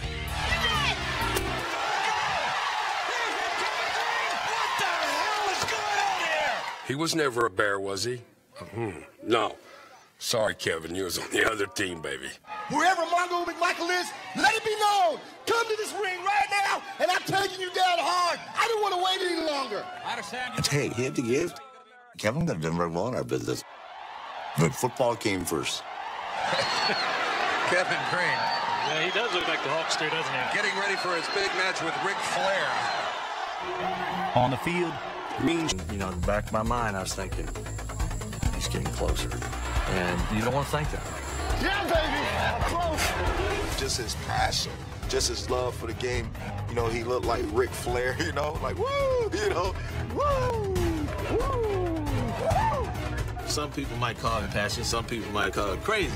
He was never a bear, was he? No. Sorry, Kevin, you was on the other team, baby. Wherever Mongo McMichael is, let it be known. Come to this ring right now, and I'm taking you down hard. I don't want to wait any longer. Hey, he had to give. Kevin could have done very well in our business. But football came first. Kevin Greene. Yeah, he does look like the Hulkster, doesn't he? Getting ready for his big match with Ric Flair. On the field, Greene. You know, in the back of my mind, I was thinking, he's getting closer. And you don't want to think that. Yeah, baby. Close. Just his passion, just his love for the game. You know, he looked like Ric Flair, you know, like, woo, you know, woo, woo, woo. Some people might call it passion, some people might call it crazy.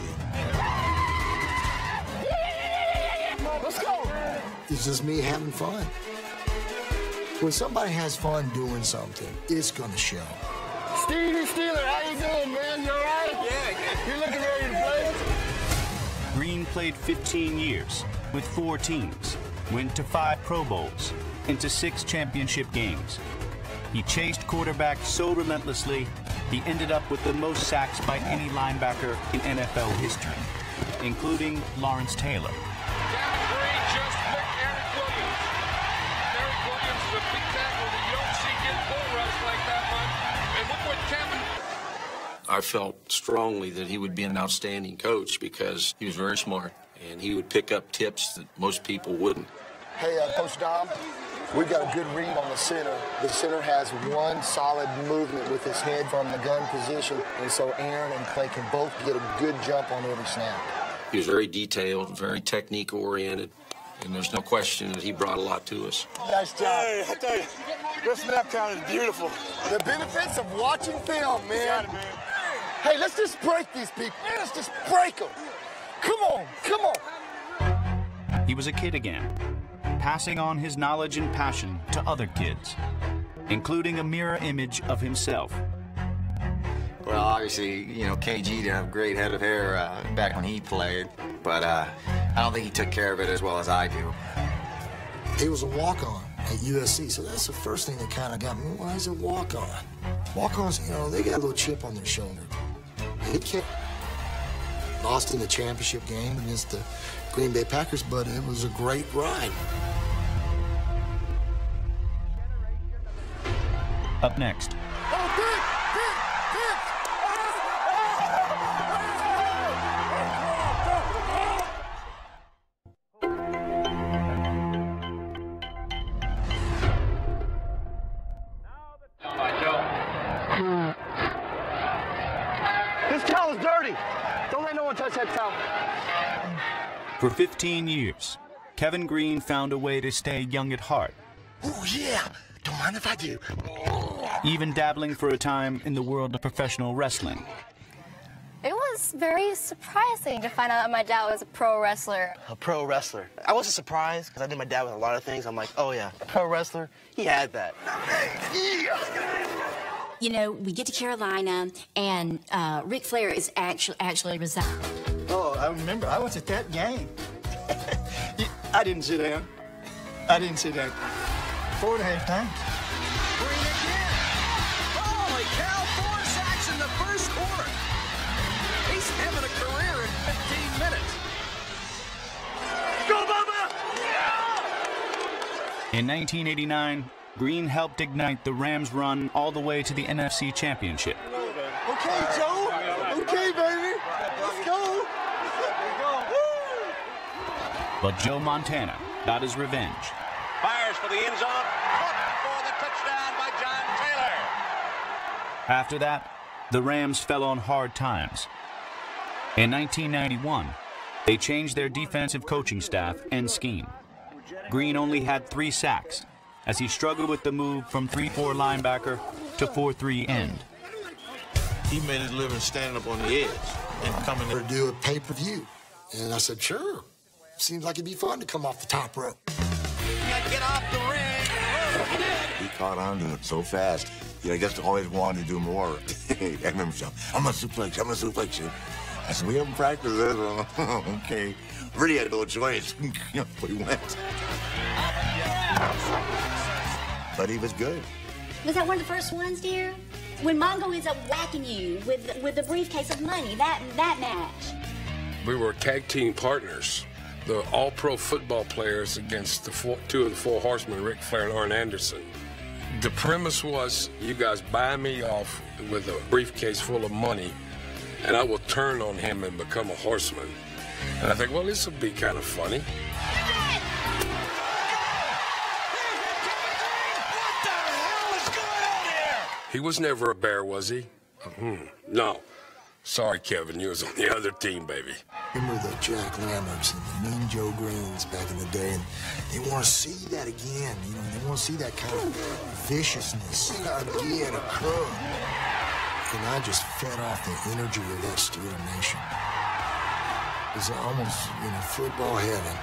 Let's go. It's just me having fun. When somebody has fun doing something, it's going to show. Stevie Steeler, how you doing, man? You all right? Yeah. You looking ready to play? Greene played 15 years with 4 teams, went to 5 Pro Bowls, into 6 championship games. He chased quarterbacks so relentlessly, he ended up with the most sacks by any linebacker in NFL history, including Lawrence Taylor. Kevin Greene just picked Eric Williams. Eric Williams is a big tackle that you don't see get bull rush like that much. And look what Kevin... I felt strongly that he would be an outstanding coach because he was very smart and he would pick up tips that most people wouldn't. Hey, Coach Dom, we got a good read on the center. The center has one solid movement with his head from the gun position, and so Aaron and Clay can both get a good jump on every snap. He was very detailed, very technique-oriented, and there's no question that he brought a lot to us. Nice job. Hey, I tell you, this snap count is beautiful. The benefits of watching film, man. Hey, let's just break these people. Let's just break them. Come on, come on. He was a kid again, passing on his knowledge and passion to other kids, including a mirror image of himself. Well, obviously, you know, KG did have a great head of hair back when he played, but I don't think he took care of it as well as I do. He was a walk-on at USC, so that's the first thing that kind of got me. Why is it walk-on? Walk-ons, you know, they got a little chip on their shoulder. He kept lost in the championship game against the Green Bay Packers, but it was a great ride. Up next. This towel is dirty. Don't let no one touch that towel. For 15 years, Kevin Greene found a way to stay young at heart. Oh, yeah. Don't mind if I do. Even dabbling for a time in the world of professional wrestling. It was very surprising to find out that my dad was a pro wrestler. A pro wrestler. I wasn't surprised because I knew my dad with a lot of things. I'm like, oh yeah, pro wrestler, he had that. You know, we get to Carolina, and Ric Flair is actually resigned. Oh, I remember. I was at that game. I didn't sit down. I didn't sit down. 4.5 times. Greene again. Holy cow, 4 sacks in the first quarter. He's having a career in 15 minutes. Go, Bubba! In 1989, Greene helped ignite the Rams' run all the way to the NFC Championship. Okay, Joe. Okay, baby. But Joe Montana got his revenge. Fires for the end zone. Caught for the touchdown by John Taylor. After that, the Rams fell on hard times. In 1991, they changed their defensive coaching staff and scheme. Green only had 3 sacks as he struggled with the move from 3-4 linebacker to 4-3 end. He made his living standing up on the edge and coming to do a pay-per-view. And I said, sure. Seems like it'd be fun to come off the top rope. Get off the ring. He caught on to it so fast. You know, I just always wanted to do more. I remember himself. I'm gonna suplex you. I said, we haven't practiced this. Okay. Really had no choice. But he went. But he was good. Was that one of the first ones, dear? When Mongo ends up whacking you with the briefcase of money, that match. We were tag team partners. The all-pro football players against the 2 of the 4 horsemen, Ric Flair and Arn Anderson. The premise was, you guys buy me off with a briefcase full of money, and I will turn on him and become a horseman. And I think, well, this will be kind of funny. He was never a bear, was he? No. Sorry, Kevin, you was on the other team, baby. Remember the Jack Lamberts and the Mean Joe Greens back in the day, and they want to see that again. You know, they want to see that kind of viciousness again occur. And I just fed off the energy of that Steeler Nation. It's almost, you know, football heaven.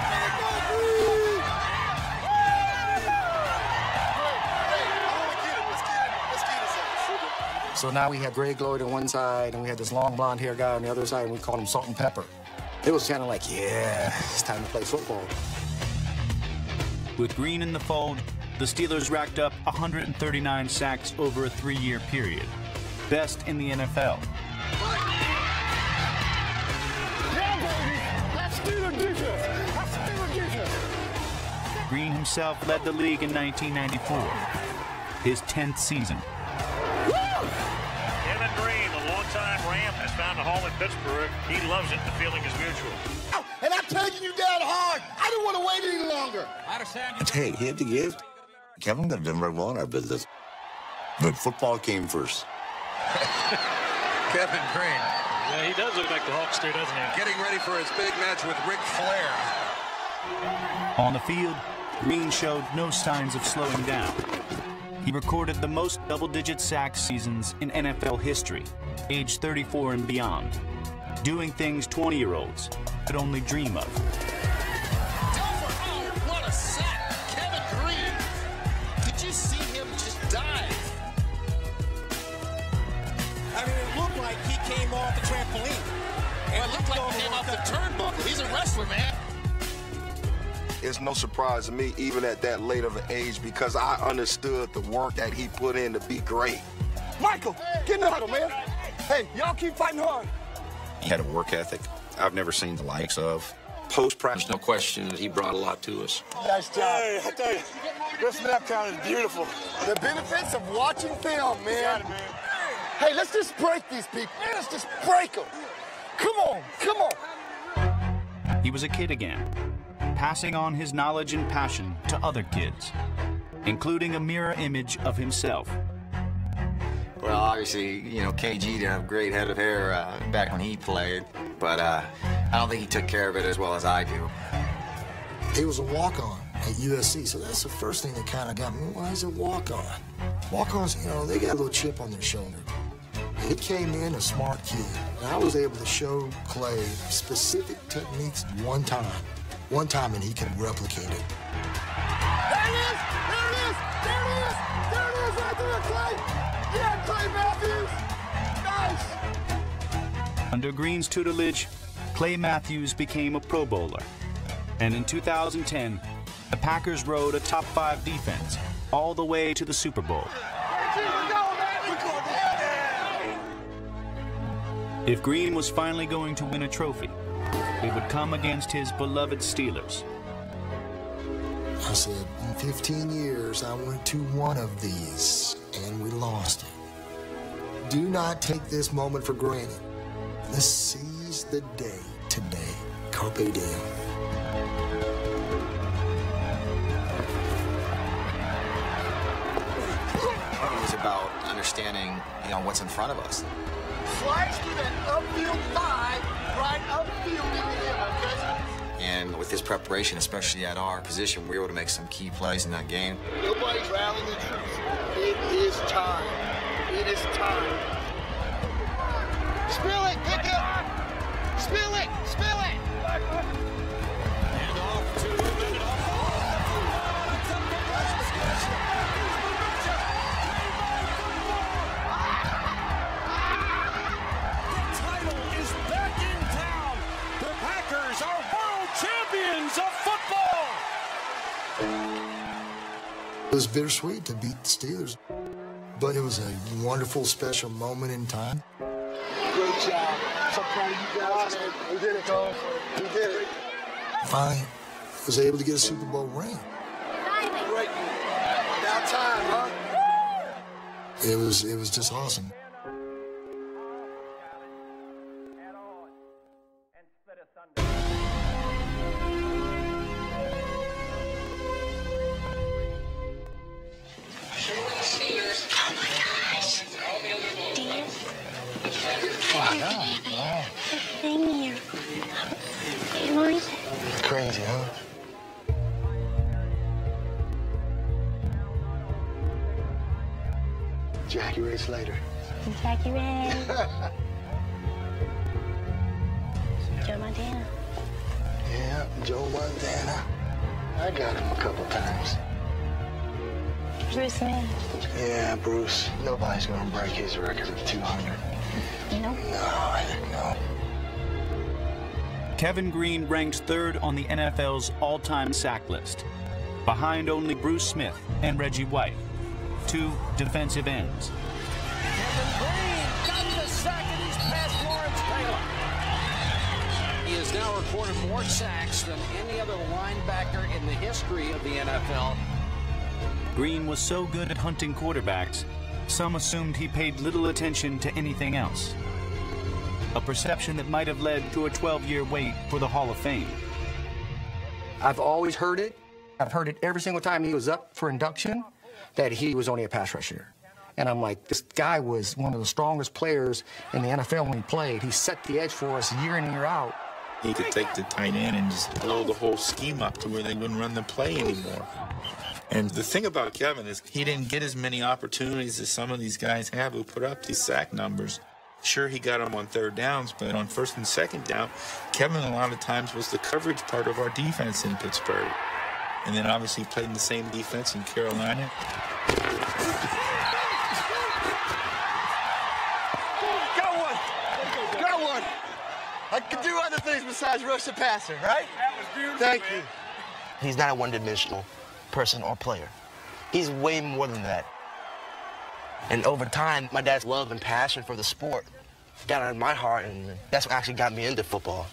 So now we had Greg Lloyd on one side, and we had this long blonde hair guy on the other side, and we called him Salt and Pepper. It was kind of like, yeah, it's time to play football. With Green in the fold, the Steelers racked up 139 sacks over a 3-year period. Best in the NFL. Yeah, baby! That's Steeler defense! That's Steeler defense! Green himself led the league in 1994, his 10th season. Kevin Green, a longtime Ram, has found a home in Pittsburgh. He loves it. The feeling is mutual. Oh, and I'm taking you down hard. I didn't want to wait any longer. I understand you. Hey, he had to give. Kevin done very well in our business. But football came first. Kevin Green. Yeah, he does look like the Hulkster, doesn't he? Getting ready for his big match with Ric Flair. On the field, Green showed no signs of slowing down. He recorded the most double-digit sack seasons in NFL history, age 34 and beyond, doing things 20-year-olds could only dream of. What a sack! Kevin Green! Did you see him just dive? I mean, it looked like he came off the trampoline. Well, it looked like he came off the turnbuckle. He's a wrestler, man. It's no surprise to me, even at that late of an age, because I understood the work that he put in to be great. Michael, get in the huddle, man. Hey, y'all keep fighting hard. He had a work ethic I've never seen the likes of. Post-practice, no question that he brought a lot to us. Nice job. Hey, I tell you, this snap count is beautiful. The benefits of watching film, man. Hey, let's just break these people. Let's just break them. Come on, come on. He was a kid again, passing on his knowledge and passion to other kids, including a mirror image of himself. Well, obviously, you know, KG did have a great head of hair back when he played, but I don't think he took care of it as well as I do. He was a walk-on at USC, so that's the first thing that kind of got me. Why is it walk-on? Walk-ons, you know, they got a little chip on their shoulder. He came in a smart kid, and I was able to show Clay specific techniques one time, and he could replicate it. There it is! There it is! There it is! There it is right there, Clay! Yeah, Clay Matthews! Nice! Under Green's tutelage, Clay Matthews became a Pro Bowler. And in 2010, the Packers rode a top 5 defense all the way to the Super Bowl. If Green was finally going to win a trophy, it would come against his beloved Steelers. I said, in 15 years, I went to one of these, and we lost it. Do not take this moment for granted. Let's seize the day today. Carpe diem. understanding, what's in front of us. Slice through that upfield thigh, right upfield into him, okay? And with this preparation, especially at our position, we were able to make some key plays in that game. Nobody's rallying the troops. It is time. It is time. Spill it, pick up. Spill it, spill it. And off to the title is back in town. The Packers are world champions of football. It was bittersweet to beat the Steelers, but it was a wonderful, special moment in time. Great job. So proud of you guys, man. We did it, Cole. We did it. Finally, was able to get a Super Bowl ring. Great. About time, huh? It was just awesome. It's crazy, huh? Jackie Ray Slater. Jackie Ray. Joe Montana. Yeah, Joe Montana. I got him a couple times. Bruce Smith. Yeah, Bruce. Nobody's gonna break his record of 200. No. No. Kevin Greene ranks third on the NFL's all-time sack list, behind only Bruce Smith and Reggie White, two defensive ends. Kevin Greene got the sack and he's past Lawrence Taylor. He has now recorded more sacks than any other linebacker in the history of the NFL. Greene was so good at hunting quarterbacks, some assumed he paid little attention to anything else. A perception that might have led to a 12-year wait for the Hall of Fame. I've always heard it. I've heard it every single time he was up for induction, that he was only a pass rusher. And I'm like, this guy was one of the strongest players in the NFL when he played. He set the edge for us year in and year out. He could take the tight end and just blow the whole scheme up to where they wouldn't run the play anymore. And the thing about Kevin is he didn't get as many opportunities as some of these guys have who put up these sack numbers. Sure, he got them on third downs, but on first and second down, Kevin a lot of times was the coverage part of our defense in Pittsburgh. And then obviously played in the same defense in Carolina. Got one. I can do other things besides rush the passer, right? That was beautiful. Thank you. He's not a one-dimensional person or player. He's way more than that. And over time, my dad's love and passion for the sport got in my heart, and that's what actually got me into football.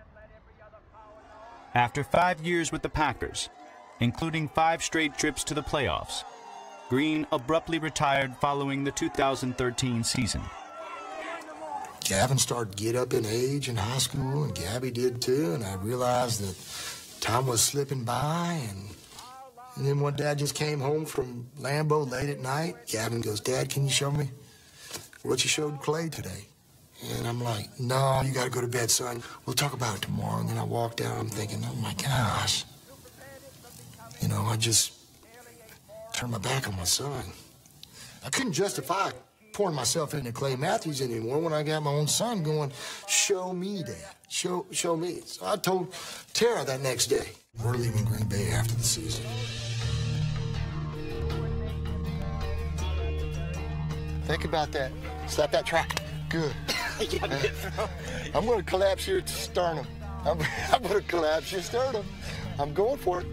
After 5 years with the Packers, including 5 straight trips to the playoffs, Greene abruptly retired following the 2013 season. Gavin started to get up in age in high school, and Gabby did too, and I realized that time was slipping by, and then one dad just came home from Lambeau late at night. Gavin goes, "Dad, can you show me what you showed Clay today?" And I'm like, "No, you got to go to bed, son. We'll talk about it tomorrow." And then I walked out, I'm thinking, oh my gosh. I just turned my back on my son. I couldn't justify pouring myself into Clay Matthews anymore when I got my own son going, "Show me, Dad. Show me." So I told Tara that next day, we're leaving Green Bay after the season. Think about that. Slap that track. Good. I'm going to collapse your sternum. I'm going to collapse your sternum. I'm going for it.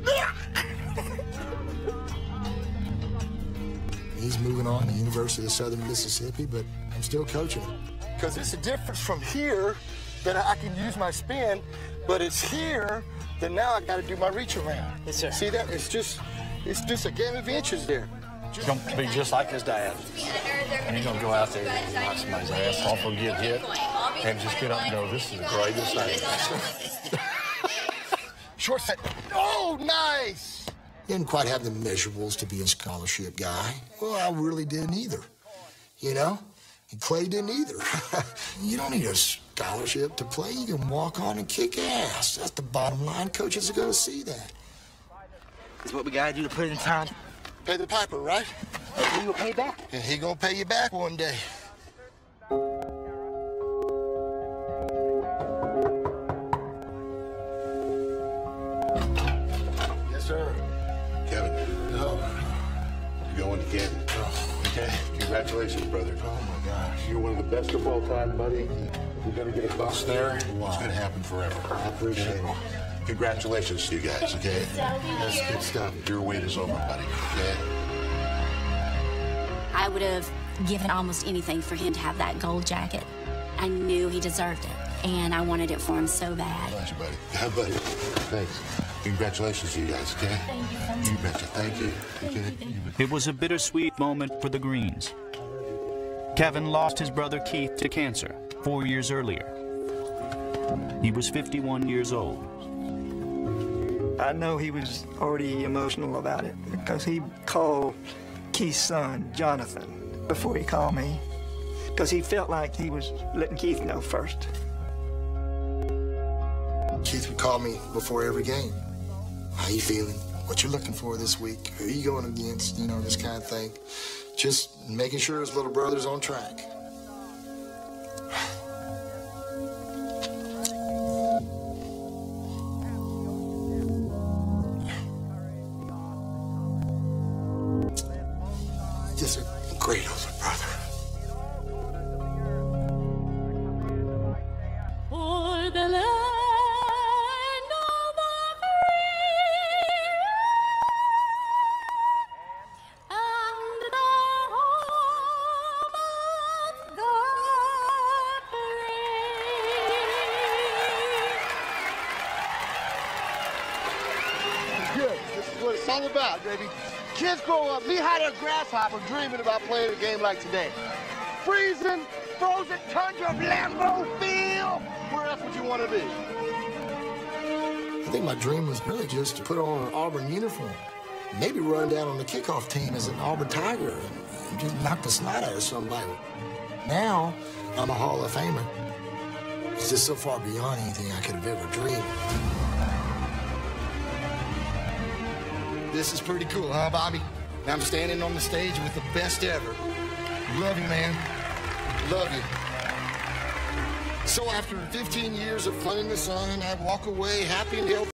He's moving on to the University of Southern Mississippi, but I'm still coaching him. Because it's a difference from here that I can use my spin, but it's here that now I got to do my reach around. Yes, sir. See that? It's just a game of inches there. He's going to be just like his dad. And he's going to go out there and knock somebody's ass off or get hit and just get up and go, "This is the greatest thing." Short set. Oh, nice. Didn't quite have the measurables to be a scholarship guy. Well, I really didn't either. you know? And Clay didn't either. You don't need a scholarship to play. You can walk on and kick ass. That's the bottom line. Coaches are going to see that. It's what we got to do to put in time. Pay the piper, right? We will pay back. And he going to pay you back one day. Yes, sir. Kevin. No. You're going to Canton. Oh, okay. Congratulations, brother. Oh, my gosh. You're one of the best of all time, buddy. You're going to get a bus there. Wow. It's going to happen forever. I appreciate it. Congratulations to you guys, okay? That's good stuff. Your wait is over, buddy, okay? I would have given almost anything for him to have that gold jacket. I knew he deserved it, and I wanted it for him so bad. Bless you, buddy. Yeah, buddy. Thanks. Congratulations to you guys, okay? Thank you. You betcha. Thank you. Okay? It was a bittersweet moment for the Greens. Kevin lost his brother Keith to cancer 4 years earlier. He was 51 years old. I know he was already emotional about it because he called Keith's son, Jonathan, before he called me, because he felt like he was letting Keith know first. Keith would call me before every game. How you feeling? What you looking for this week? Who you going against? You know, this kind of thing. Just making sure his little brother's on track. Just a great older brother. For the land of the free and the home of the Good. This is what it's all about, baby. Kids grow up knee-high to a grasshopper dreaming about playing a game like today. Freezing, frozen tundra of Lambeau Field. Where else would you want to be? I think my dream was really just to put on an Auburn uniform. Maybe run down on the kickoff team as an Auburn Tiger and just knock the snot out of somebody. Now, I'm a Hall of Famer. It's just so far beyond anything I could have ever dreamed. This is pretty cool, huh, Bobby? I'm standing on the stage with the best ever. Love you, man. Love you. So after 15 years of fun in the sun, I walk away happy and healthy.